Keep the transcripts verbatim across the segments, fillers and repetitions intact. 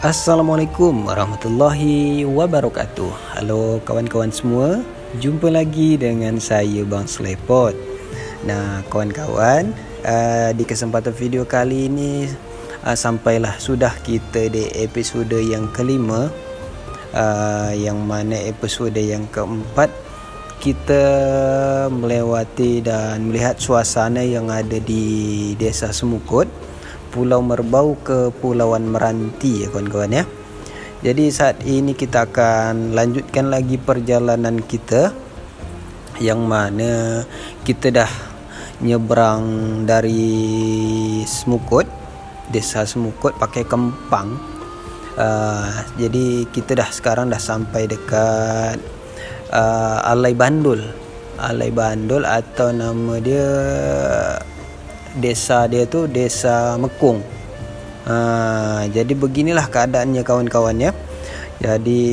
Assalamualaikum warahmatullahi wabarakatuh. Halo kawan-kawan semua, jumpa lagi dengan saya Bang Slepot. Nah kawan-kawan, uh, di kesempatan video kali ini uh, sampailah sudah kita di episode yang kelima, uh, yang mana episode yang keempat kita melewati dan melihat suasana yang ada di Desa Semukut, Pulau Merbau, Kepulauan Meranti ya kawan-kawan ya. Jadi saat ini kita akan lanjutkan lagi perjalanan kita, yang mana kita dah nyebrang dari Semukut, Desa Semukut pakai kempang. Uh, jadi kita dah sekarang dah sampai dekat uh, Alai Bandul. Alai Bandul atau nama dia, desa dia tu Desa Mekung. Ha, jadi beginilah keadaannya kawan-kawan ya. Jadi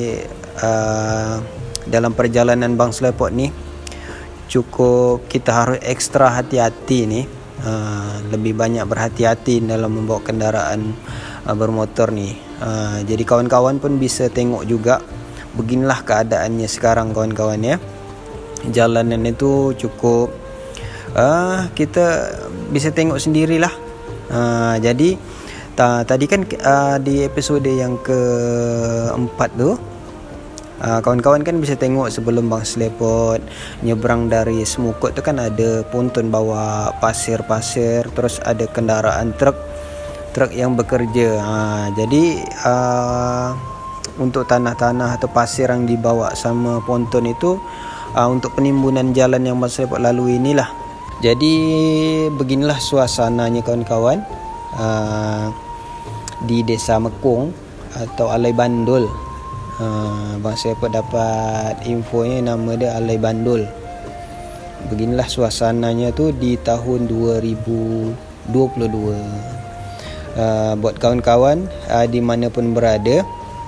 uh, dalam perjalanan Bang Slepot ni cukup kita harus ekstra hati-hati ni. Uh, lebih banyak berhati-hati dalam membawa kendaraan uh, bermotor ni. Uh, jadi kawan-kawan pun bisa tengok juga beginilah keadaannya sekarang kawan-kawan ya. Jalanan itu cukup Uh, kita bisa tengok sendirilah. Uh, jadi ta, tadi kan uh, di episode yang keempat tu, uh, kawan-kawan kan bisa tengok sebelum Bang Slepot nyebrang dari Semukut tu kan ada ponton bawa pasir-pasir, terus ada kendaraan truk truk yang bekerja. Uh, jadi uh, untuk tanah-tanah atau pasir yang dibawa sama ponton itu uh, untuk penimbunan jalan yang Bang Slepot lalui inilah. Jadi beginilah suasananya kawan-kawan uh, di Desa Mekung atau Alai Bandul. uh, Bang Slepot dapat infonya nama dia Alai Bandul. Beginilah suasananya tu di tahun dua ribu dua puluh dua. uh, Buat kawan-kawan uh, di mana pun berada,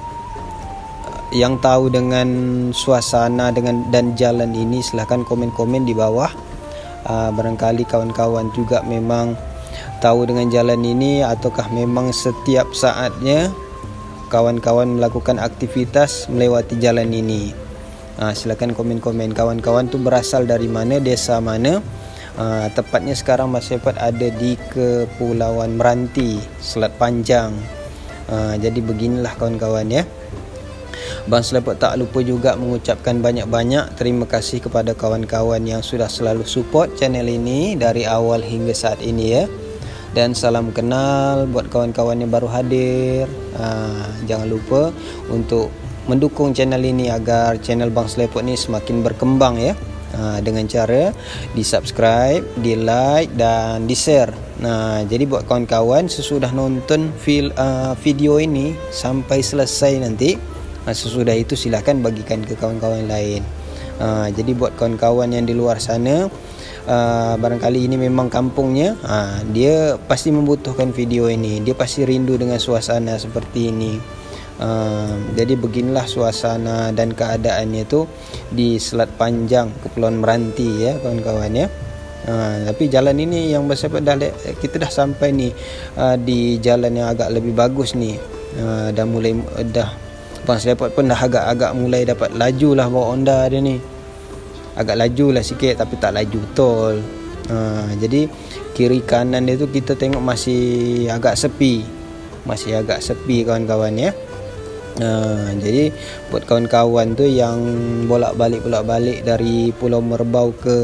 yang tahu dengan suasana dengan dan jalan ini, silahkan komen-komen di bawah. Uh, barangkali kawan-kawan juga memang tahu dengan jalan ini, ataukah memang setiap saatnya kawan-kawan melakukan aktivitas melewati jalan ini. Uh, silakan komen-komen kawan-kawan tu berasal dari mana, desa mana. Uh, tepatnya sekarang Mas Slepot ada di Kepulauan Meranti, Selat Panjang. Uh, jadi beginilah kawan-kawan ya. Bang Slepot tak lupa juga mengucapkan banyak-banyak terima kasih kepada kawan-kawan yang sudah selalu support channel ini dari awal hingga saat ini ya. Dan salam kenal buat kawan-kawan yang baru hadir. Ha, jangan lupa untuk mendukung channel ini agar channel Bang Slepot ni semakin berkembang ya. Ha, dengan cara di subscribe, di like dan di share. Nah, jadi buat kawan-kawan sesudah nonton fil, uh, video ini sampai selesai nanti, sesudah itu silahkan bagikan ke kawan-kawan lain. uh, Jadi buat kawan-kawan yang di luar sana, uh, barangkali ini memang kampungnya, uh, dia pasti membutuhkan video ini. Dia pasti rindu dengan suasana seperti ini. uh, Jadi beginilah suasana dan keadaannya itu di Selat Panjang, Kepulauan Meranti ya kawan-kawan ya. Uh, tapi jalan ini yang bersebut dah, kita dah sampai ni uh, di jalan yang agak lebih bagus ni. uh, Dah mulai uh, dah Bang Slepot pun dah agak-agak mulai dapat laju lah bawa Honda dia ni. Agak laju lah sikit tapi tak laju betul. ha, Jadi kiri kanan dia tu kita tengok masih agak sepi. Masih agak sepi kawan-kawan ya. ha, Jadi buat kawan-kawan tu yang bolak-balik-bolak-balik dari Pulau Merbau ke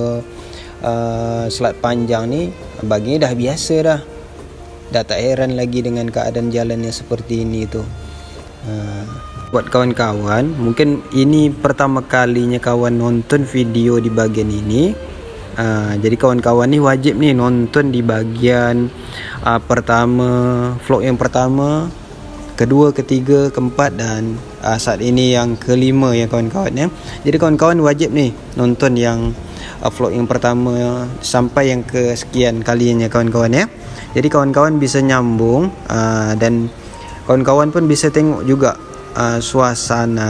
uh, Selat Panjang ni, baginya dah biasa dah. Dah tak heran lagi dengan keadaan jalan yang seperti ini tu. Uh, buat kawan-kawan mungkin ini pertama kalinya kawan nonton video di bagian ini. uh, Jadi kawan-kawan ni wajib ni nonton di bagian uh, pertama, vlog yang pertama, kedua, ketiga, keempat dan uh, saat ini yang kelima ya kawan-kawan ya. Jadi kawan-kawan wajib ni nonton yang uh, vlog yang pertama sampai yang kesekian kalinya kawan-kawan ya. Jadi kawan-kawan bisa nyambung uh, dan kawan-kawan pun bisa tengok juga uh, suasana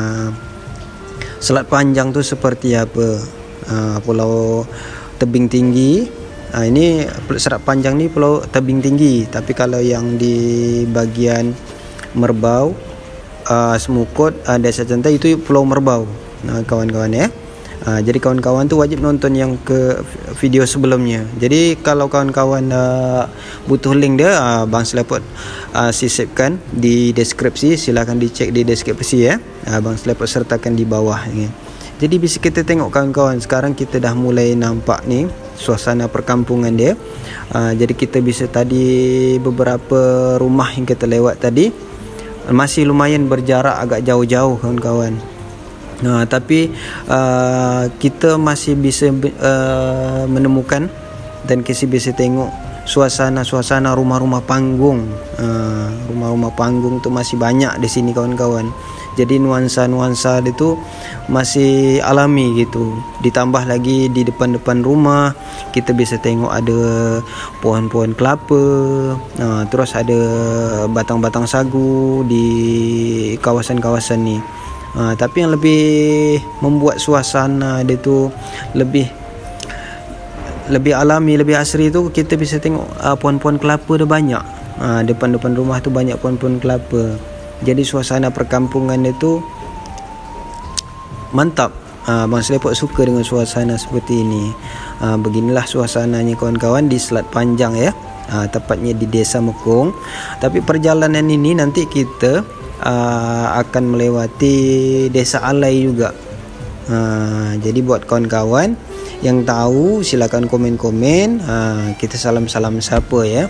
Selat Panjang tu seperti apa. uh, Pulau tebing tinggi. uh, Ini Selat Panjang ni pulau tebing tinggi. Tapi kalau yang di bagian Merbau, uh, Semukut, uh, Desa Centai itu Pulau Merbau. Nah kawan-kawan ya. Uh, jadi kawan-kawan tuh wajib nonton yang ke video sebelumnya. Jadi kalau kawan-kawan uh, butuh link dia, uh, Bang Slepot uh, sisipkan di deskripsi. Silakan dicek di deskripsi ya. uh, Bang Slepot sertakan di bawah ya. Jadi bisa kita tengok kawan-kawan, sekarang kita dah mulai nampak nih suasana perkampungan dia. uh, Jadi kita bisa tadi beberapa rumah yang kita lewat tadi masih lumayan berjarak agak jauh-jauh kawan-kawan. Nah, tapi uh, kita masih bisa uh, menemukan dan kita bisa tengok suasana-suasana rumah-rumah panggung. Uh, rumah-rumah panggung tu masih banyak di sini kawan-kawan. Jadi nuansa-nuansa itu masih alami gitu. Ditambah lagi di depan-depan rumah kita bisa tengok ada pohon-pohon kelapa. Nah, terus ada batang-batang sagu di kawasan-kawasan ni. Uh, tapi yang lebih membuat suasana dia tu lebih lebih alami, lebih asri tu kita bisa tengok uh, pohon-pohon kelapa dia banyak. Uh, depan-depan rumah tu banyak pohon-pohon kelapa. Jadi suasana perkampungan itu mantap. Uh, Bang Slepot suka dengan suasana seperti ini. Uh, beginilah suasananya kawan-kawan di Selat Panjang ya. Uh, tepatnya di Desa Mekung. Tapi perjalanan ini nanti kita Uh, akan melewati Desa Alai juga. uh, Jadi buat kawan-kawan yang tahu silakan komen-komen. uh, Kita salam-salam siapa ya.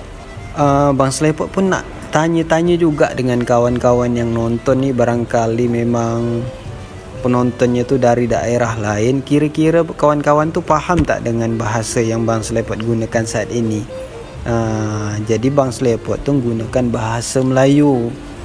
uh, Bang Slepot pun nak tanya-tanya juga dengan kawan-kawan yang nonton ni. Barangkali memang penontonnya tu dari daerah lain. Kira-kira kawan-kawan tu faham tak dengan bahasa yang Bang Slepot gunakan saat ini? uh, Jadi Bang Slepot tu gunakan bahasa Melayu.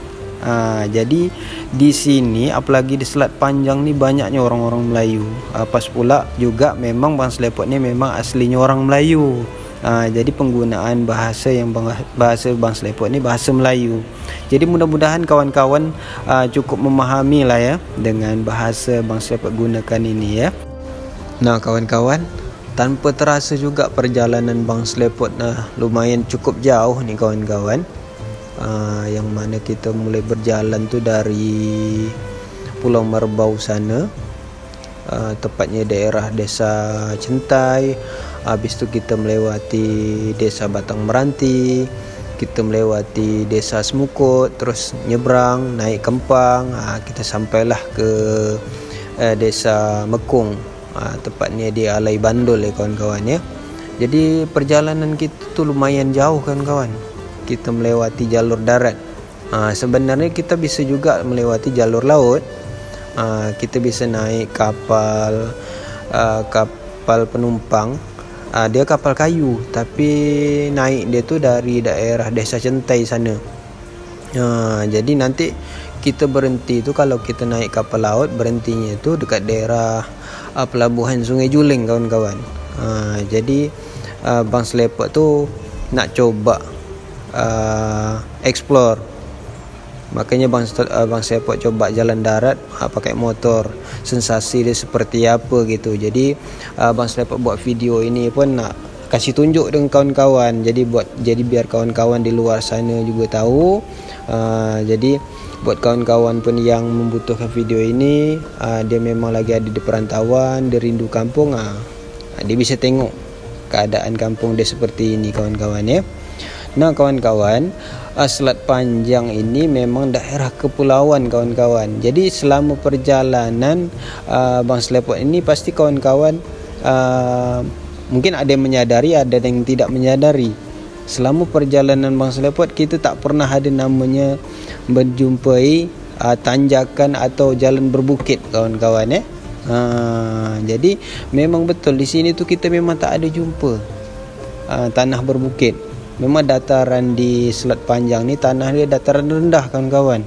Ha, jadi di sini apalagi di Selat Panjang ni banyaknya orang-orang Melayu. Ha, pas pula juga memang Bang Slepot ni memang aslinya orang Melayu. Ha, jadi penggunaan bahasa yang bang, bahasa Bang Slepot ni bahasa Melayu. Jadi mudah-mudahan kawan-kawan uh, cukup memahami lah ya dengan bahasa Bang Slepot gunakan ini ya. Nah kawan-kawan, tanpa terasa juga perjalanan Bang Slepot nah lumayan cukup jauh nih kawan-kawan. Uh, yang mana kita mulai berjalan tu dari Pulau Merbau sana, uh, tepatnya daerah Desa Centai. Habis tu kita melewati Desa Batang Meranti, kita melewati Desa Semukut, terus nyebrang naik Kempang. uh, kita sampailah ke uh, Desa Mekung, uh, tepatnya di Alai Bandul ya kawan-kawan ya. Jadi perjalanan kita tu lumayan jauh kawan-kawan. Kita melewati jalur darat. Ha, sebenarnya kita bisa juga melewati jalur laut. Ha, kita bisa naik kapal uh, kapal penumpang. Ha, dia kapal kayu, tapi naik dia tu dari daerah Desa Centai sana. Ha, jadi nanti kita berhenti tu kalau kita naik kapal laut, berhentinya tu dekat daerah uh, pelabuhan Sungai Juling kawan-kawan. Ha, jadi uh, Bang Slepot tu nak coba Uh, explore. Makanya Bang uh, Bang Slepot coba jalan darat uh, pakai motor. Sensasi dia seperti apa gitu. Jadi uh, Bang Slepot buat video ini pun nak kasih tunjuk dengan kawan-kawan. Jadi buat jadi biar kawan-kawan di luar sana juga tahu. Uh, jadi buat kawan-kawan pun yang membutuhkan video ini, uh, dia memang lagi ada di perantauan, dia rindu kampung, uh, dia bisa tengok keadaan kampung dia seperti ini kawan-kawan ya. Nah kawan-kawan, uh, Selat Panjang ini memang daerah kepulauan kawan-kawan. Jadi selama perjalanan uh, Bang Slepot ini pasti kawan-kawan uh, mungkin ada yang menyadari, ada yang tidak menyadari. Selama perjalanan Bang Slepot kita tak pernah ada namanya menjumpai uh, tanjakan atau jalan berbukit kawan-kawan ya. Uh, jadi memang betul di sini tu kita memang tak ada jumpa uh, tanah berbukit. Memang dataran di Selat Panjang ni tanah dia dataran rendah kawan-kawan.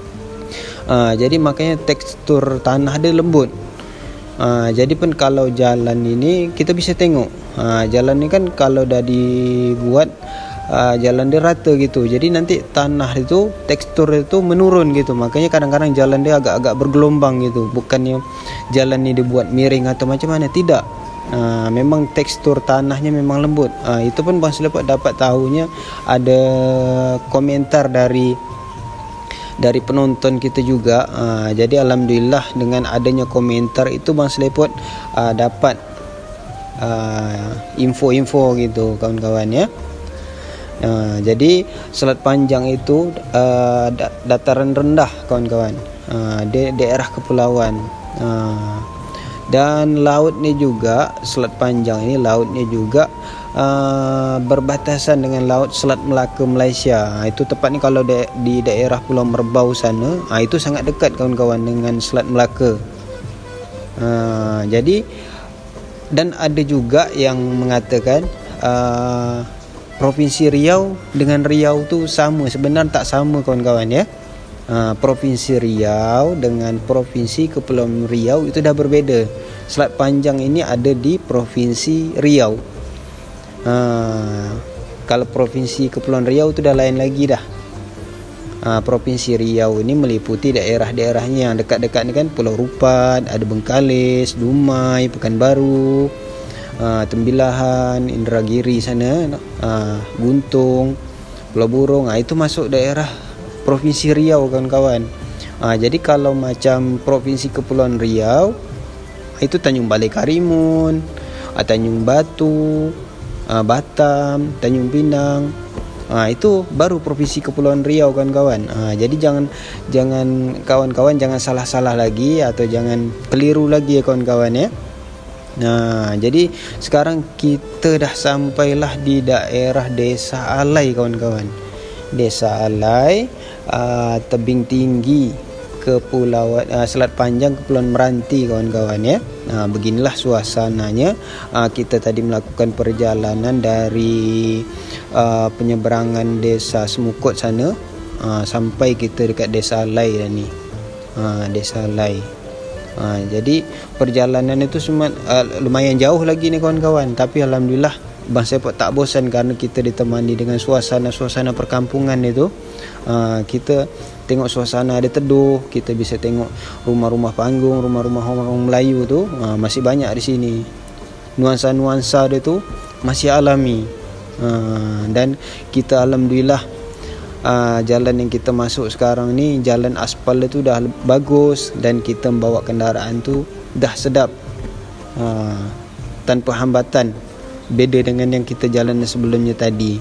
Uh, jadi makanya tekstur tanah dia lembut. Uh, jadi pun kalau jalan ini kita bisa tengok. Uh, jalan ni kan kalau dah dibuat uh, jalan dia rata gitu. Jadi nanti tanah itu tekstur itu menurun gitu. Makanya kadang-kadang jalan dia agak-agak bergelombang gitu. Bukannya jalan ni dibuat miring atau macam mana, tidak. Uh, memang tekstur tanahnya memang lembut. Uh, itu pun Bang Slepot dapat tahunya ada komentar dari dari penonton kita juga. Uh, jadi alhamdulillah dengan adanya komentar itu Bang Slepot uh, dapat uh, info-info gitu kawan-kawan ya. Uh, jadi Selat Panjang itu uh, dataran rendah kawan-kawan, uh, di daerah kepulauan. Uh, dan lautnya juga, Selat Panjang ini lautnya juga uh, berbatasan dengan laut Selat Melaka Malaysia. Itu tepatnya kalau de- di daerah Pulau Merbau sana, uh, itu sangat dekat kawan-kawan dengan Selat Melaka. Uh, jadi dan ada juga yang mengatakan uh, Provinsi Riau dengan Riau tu sama. Sebenarnya tak sama kawan-kawan ya. Uh, Provinsi Riau dengan Provinsi Kepulauan Riau itu dah berbeza. Selat Panjang ini ada di Provinsi Riau. Uh, kalau Provinsi Kepulauan Riau itu dah lain lagi dah. Uh, Provinsi Riau ini meliputi daerah-daerahnya yang dekat-dekat ni kan, Pulau Rupat, ada Bengkalis, Dumai, Pekanbaru, uh, Tembilahan, Indragiri sana, uh, Guntung, Pulau Burung. Uh, itu masuk daerah Provinsi Riau kawan-kawan. Ha, jadi kalau macam Provinsi Kepulauan Riau itu Tanjung Balai Karimun, Tanjung Batu, Batam, Tanjung Pinang. Ha, itu baru Provinsi Kepulauan Riau kawan-kawan. Ha, jadi jangan jangan kawan-kawan jangan salah-salah lagi atau jangan keliru lagi ya kawan-kawan ya. Nah, jadi sekarang kita dah sampailah di daerah Desa Alai kawan-kawan. Desa Alai, uh, tebing tinggi Kepulauan uh, Selat Panjang Kepulauan Meranti kawan-kawan ya. Nah, beginilah suasananya. Uh, kita tadi melakukan perjalanan dari uh, penyeberangan Desa Semukut sana uh, sampai kita dekat Desa Alai dah ni. Uh, Desa Alai. Uh, jadi perjalanan itu semua uh, lumayan jauh lagi ni kawan-kawan, tapi alhamdulillah Bang Slepot tak bosan kerana kita ditemani dengan suasana-suasana perkampungan itu. Uh, kita tengok suasana ada teduh, kita bisa tengok rumah-rumah panggung, rumah-rumah orang Melayu tu uh, masih banyak di sini. Nuansa-nuansa dia tu masih alami. Uh, dan kita alhamdulillah uh, jalan yang kita masuk sekarang ni, jalan aspal dia tu dah bagus dan kita membawa kendaraan tu dah sedap. Uh, tanpa hambatan. Beda dengan yang kita jalan sebelumnya tadi.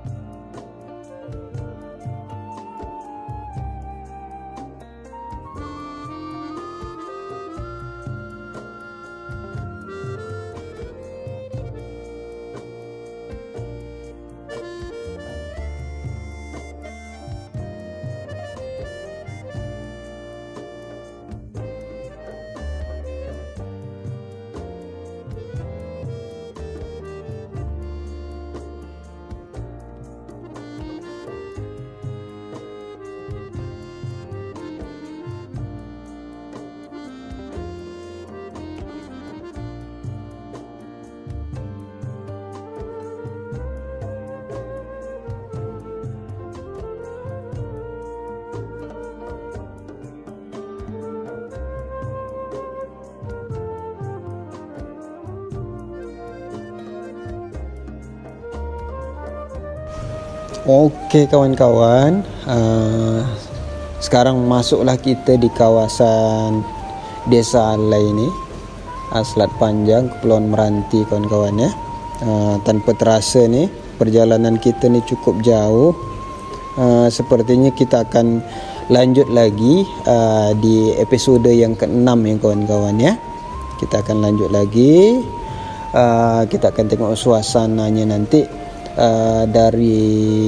Okey kawan-kawan, uh, sekarang masuklah kita di kawasan Desa Alai ni, uh, Selat Panjang Kepulauan Meranti kawan-kawan ya. Uh, tanpa terasa ni perjalanan kita ni cukup jauh. Uh, sepertinya kita akan lanjut lagi uh, di episode yang keenam ya kawan-kawan ya. Kita akan lanjut lagi. Uh, kita akan tengok suasananya nanti. Uh, dari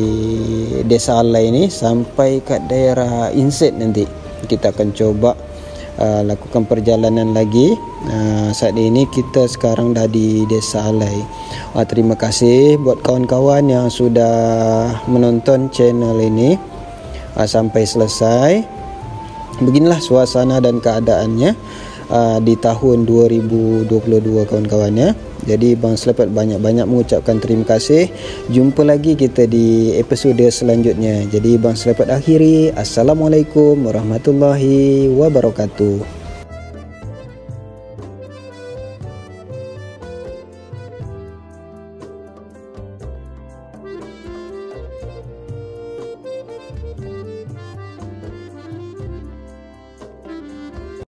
Desa Alai ini sampai ke daerah Inset nanti kita akan coba uh, lakukan perjalanan lagi. Uh, saat ini kita sekarang dah di Desa Alai. Uh, terima kasih buat kawan-kawan yang sudah menonton channel ini uh, sampai selesai. Beginilah suasana dan keadaannya uh, di tahun dua ribu dua puluh dua kawan-kawan ya. Jadi Bang Slepot banyak-banyak mengucapkan terima kasih. Jumpa lagi kita di episode selanjutnya. Jadi Bang Slepot akhiri. Assalamualaikum warahmatullahi wabarakatuh.